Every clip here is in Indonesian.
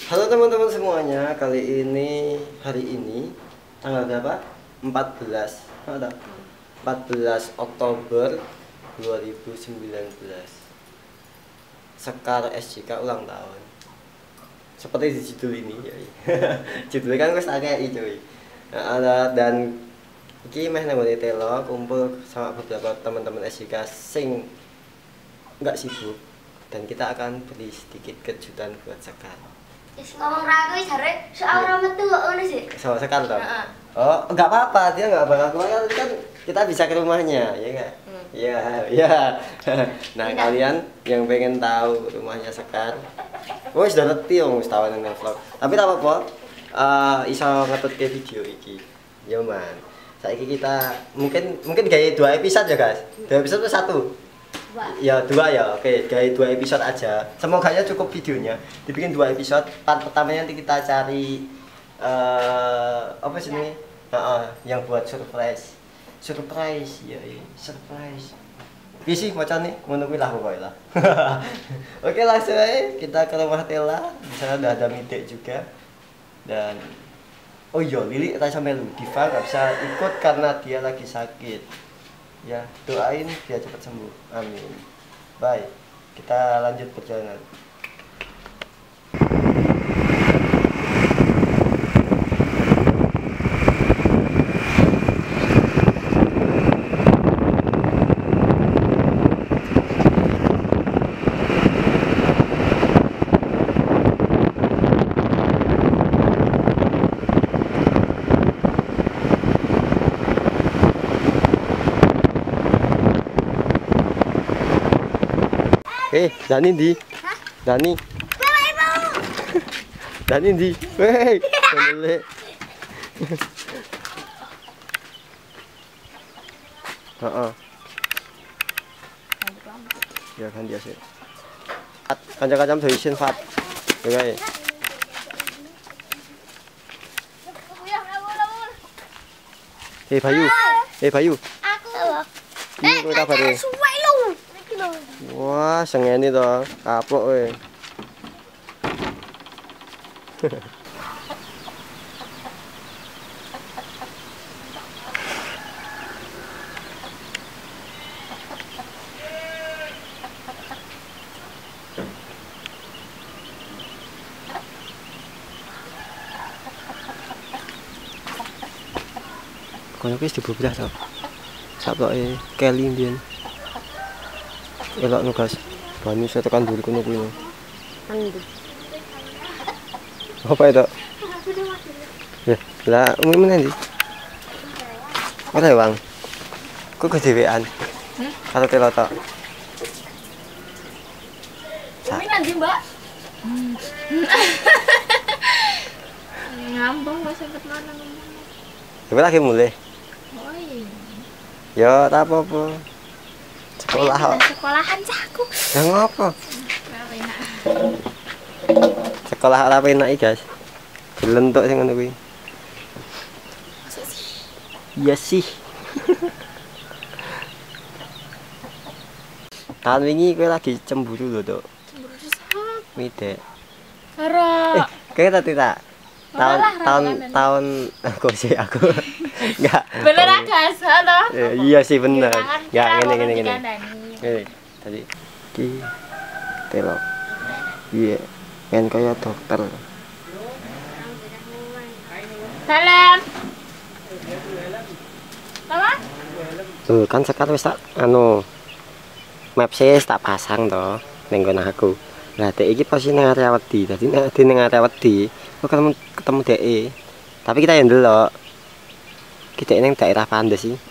Halo teman-teman semuanya, hari ini tanggal berapa? 14. Ada 14 Oktober 2019. Sekar SJK ulang tahun. Seperti di judul ini ya. Judulnya kan wis akeh iki cuy. Dan iki meh nang telo kumpul sama beberapa teman-teman SJK sing nggak sibuk, dan kita akan beri sedikit kejutan buat Sekar. Ngomong ragu jare seorang metu kok ngono sih. Sama Sekar toh? Oh, enggak apa-apa, dia enggak bakal keluar kan kita bisa ke rumahnya, ya enggak? Iya, iya. Nah, kalian yang pengen tahu rumahnya Sekar, sudah ngerti wong wis tahu nang vlog. Tapi tak apa-apa. Iso ngetutke video iki. Ya man. Saiki kita mungkin gawe 2 episode ya, guys. 2 episode atau 1? Ya 2 ya, oke, kayak 2 episode aja. Semoga ya cukup videonya. Dibikin 2 episode. Part pertamanya nanti kita cari apa sih ini? Yang buat surprise, ya, surprise. Iya sih macamnya, ngono kuwi lah pokoknya lah. Oke, langsung aja kita ke rumah Tela. Di sana udah ada Midek juga. Dan oh iya, Lili tak sampai lu. Diva nggak bisa ikut karena dia lagi sakit. Ya, doain dia cepat sembuh. Amin. Baik, kita lanjut perjalanan. Dani di. Hah? Dani. Dani di. Hei, boleh. Ya kan dia sih. Kancam-kancam dari isin fat. Oke. Bayu. Bayu. Aku. Ini kowe kabare? Suwe lu. Wah, sengeni to, kapok kowe. Kono wis dibobras to. Sapoke Kelly mbiyen. Elok nugas. Bani saya tekan dulu kono kuwi. Apa itu? Ya, lah umum nanti. Ora wang. Kok kedewean? Karo telo tok. Ini nanti, Mbak. Ngambang Mas sempet mana ngomong. Coba lagi mulai. Oh iya. Yo, tak apa-apa. Sekolah kok. Sekolahan caku. Ya ngopo? Sekolah ora penak iki, guys. Dilentuk sing ngono kuwi. Iya sih. Tahun wingi kowe lagi cemburu lho, Dok. Cemburu sesat. Midek. Karo. Kayak tadi tak tahun aku sih aku enggak Bener agak salah. iya sih bener enggak gini tadi ki telo iya kan kayak dokter. Salam. Apa? Tuh kan sekarang wis tak maps tak pasang toh ning nggon aku. Lah dek iki posisi ning area wedi. Dadi nek ning area wedi ketemu dek. Tapi kita yang delok. Kita ning daerah Pandes sih.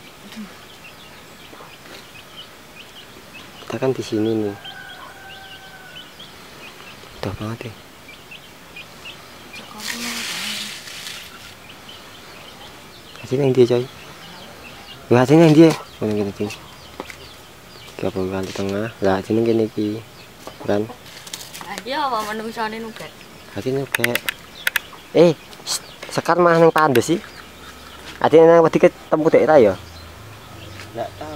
Kita kan di sini nih. Udah banget ya. Kasih nang dia coy. Lah sini nang dia. Ngene gini. Gabung kali tengah. Lah sini kene iki. Kan. Iya, apa menungsane nuket. Hati nuket. Sekar mah nang Pandes sih. Ati nang wedi ketemu daerah ya? Enggak tahu.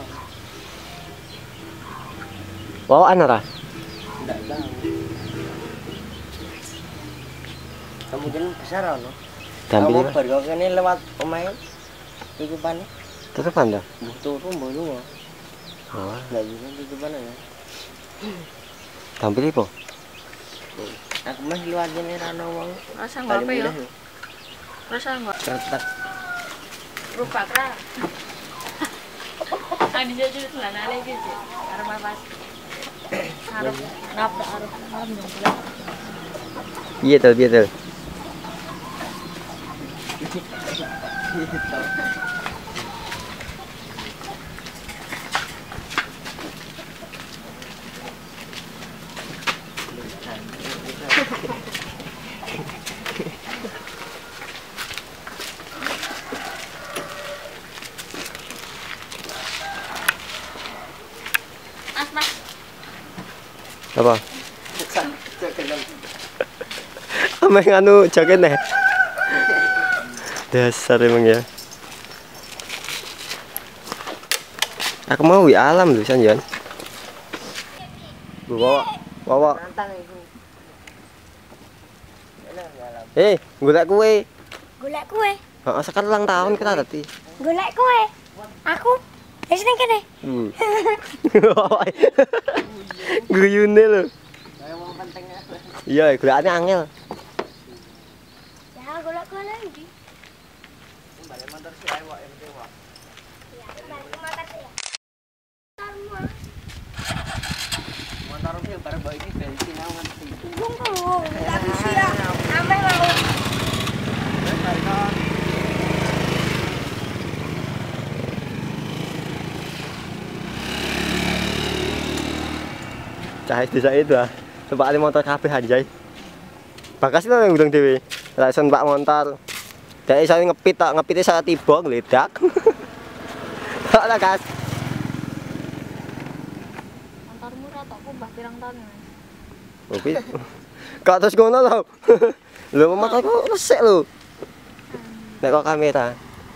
Bawaan ora? Enggak tahu. Kemungkinan besar ono. Dampili. Kamu baru kene lewat omahe. Tutupane. Tutupan dah. Tutup mboyo. Oh, Lah iki tutupane ya. dampili po. Aku mah liwat kene ra ono wong. Rasa nggak apa ya? Rasa nggak? Kretek. Rupa kra. Tadi jadi celana lagi sih. Arep apa? Arep napa arep nyongkel. Piye to, piye to? Mas. Apa? Ameng anu jaket nih. Dasar emang ya. Aku mau wi alam lho Sanjan. Bawa. Nantang iku. Golek kue. Golek kue. Heeh, sekarang ulang tahun kita tadi. Golek kue. Aku. Wis ning kene. Guyune lho. Kayak wong penting ya. Iya, golekane angel. Ya, golek kue lagi. Balik motor si ae wae penting wae. Ya, balik ke motor ya. Motor iki baru bae iki bensin aku ngerti. Tunggu, tapi siap. Sampai mau. Cah desa itu ah. Coba ali motor kabeh anjay. Bakas itu yang gudang dhewe. Lah isen Pak motor. Dek iso ngepit tok, ngepite saya tiba ngledak. Tok lah, Gas. Motormu ra tok kumbah pirang tahun, Mas? Oke. Kok terus ngono lho. Lho motorku resik lho. Nek kok kamera.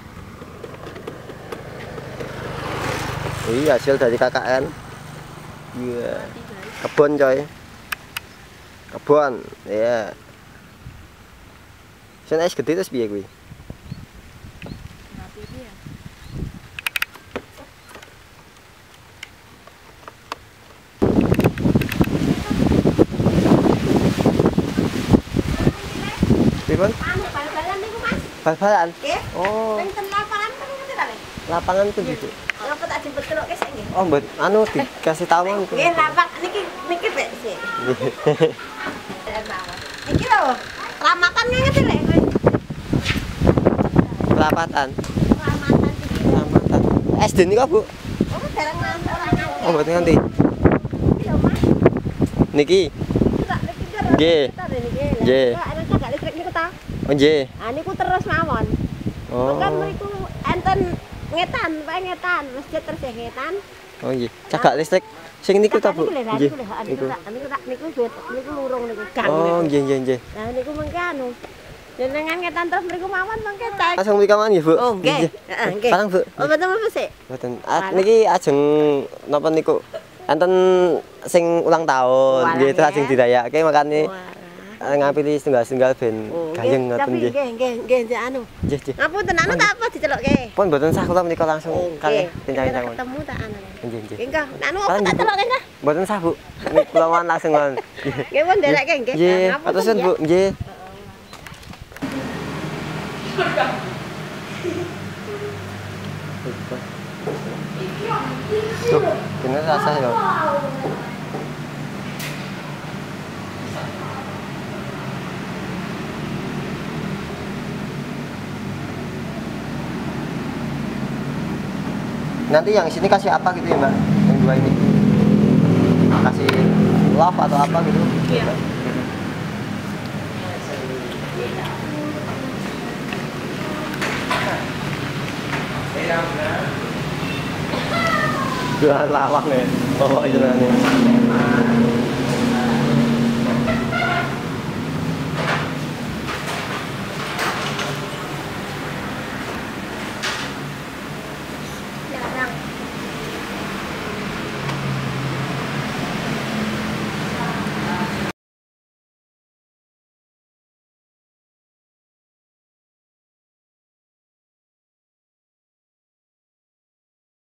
Iya, hasil dari KKN. Iya. Kebon coy. Kebon, iya. Sen es gede terus piye kuwi? Ngapi dia. Pripun? Anu bal-balan niku, Mas. Bal-balan? Nggih. Oh, Teng lapangan kan ngerti ta, Le? lapangan tuh gitu. Apa tak jemput keloke sik nggih? Oh, mbet anu dikasih tawon. Nggih, lapang niki Pak sik. Iki lho, ramatan ngerti Le kowe. Kelapatan. Ramatan iki. Kelamatan. SD niku, Bu? Oh, dereng ngantuk ora. Oh, mboten nganti. Iki lho, Mas. Niki. Tak niki karo. Nggih. Nggih. Kok ana gak listrik niku ta? Oh, nggih. Ah niku terus mawon. Oh. Kan mriku enten ngetan, Pak ngetan, masjid terus ya ngetan. Oh, nggih. Cagak listrik sing niku ta, Bu? Nggih. Niku. Niku lurung niku gang. Oh, nggih nggih nggih. Lah niku mengke anu. Jenengan ngetan terus mriku mawon mengke tak. Langsung mriki mawon nggih, Bu? Oh, nggih. Heeh, nggih. Parang, Bu. Oh, betul apa sih? Mboten. Niki ajeng napa niku? Enten sing ulang tahun, Walah, nggih itu ya. ajeng dirayake makane ngapili setunggal-setunggal ben gayeng ngoten Tapi nggih. nggih anu. Nggih, nggih. Ngapunten anu tak apa dicelokke? Pun mboten sah kula menika langsung kalih Nggih. pincang Kita tangan. ketemu tak anu. Nggih, nggih. Nggih, Kang. Anu apa Paling, tak Bu. celokke, Kang? Mboten sah, Bu. Nek kula wan langsung wan. Nggih. Nggih, pun nderekke nggih. Nggih, Ngapunten, aturun, ya. Bu. Nggih. Tuh, bener rasa ya. Nanti yang sini kasih apa gitu ya, Mbak? Yang dua ini. Kasih love atau apa gitu? Iya. Dua lawak nih, bawa itu nih.